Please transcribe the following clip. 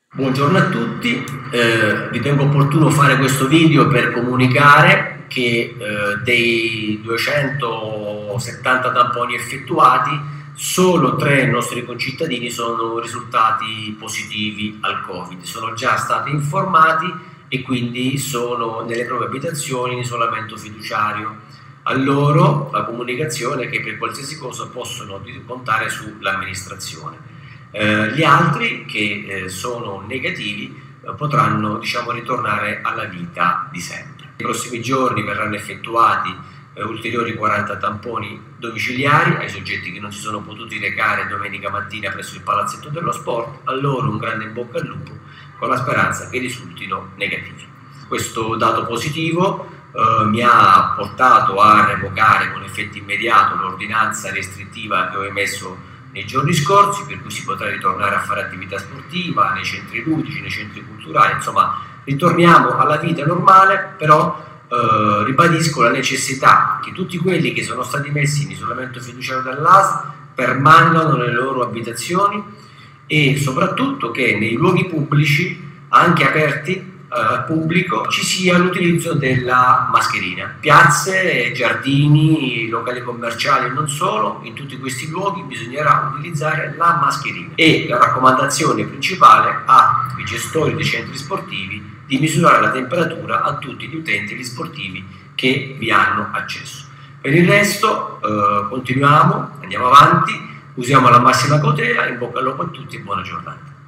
Buongiorno a tutti, ritengo opportuno fare questo video per comunicare che dei 270 tamponi effettuati solo 3 nostri concittadini sono risultati positivi al Covid, sono già stati informati e quindi sono nelle proprie abitazioni in isolamento fiduciario. A loro la comunicazione è che per qualsiasi cosa possono contare sull'amministrazione. Gli altri che sono negativi potranno ritornare alla vita di sempre. Nei prossimi giorni verranno effettuati ulteriori 40 tamponi domiciliari ai soggetti che non si sono potuti recare domenica mattina presso il palazzetto dello sport. A loro un grande in bocca al lupo con la speranza che risultino negativi. Questo dato positivo mi ha portato a revocare con effetto immediato l'ordinanza restrittiva che ho emesso nei giorni scorsi, per cui si potrà ritornare a fare attività sportiva nei centri ludici, nei centri culturali, insomma ritorniamo alla vita normale, però ribadisco la necessità che tutti quelli che sono stati messi in isolamento fiduciario dall'ASL permangano nelle loro abitazioni e soprattutto che nei luoghi pubblici, anche aperti al pubblico, ci sia l'utilizzo della mascherina. Piazze, giardini, locali commerciali e non solo, in tutti questi luoghi bisognerà utilizzare la mascherina. E la raccomandazione principale ai gestori dei centri sportivi di misurare la temperatura a tutti gli utenti e gli sportivi che vi hanno accesso. Per il resto continuiamo, andiamo avanti, usiamo la massima cautela, in bocca al lupo a tutti e buona giornata.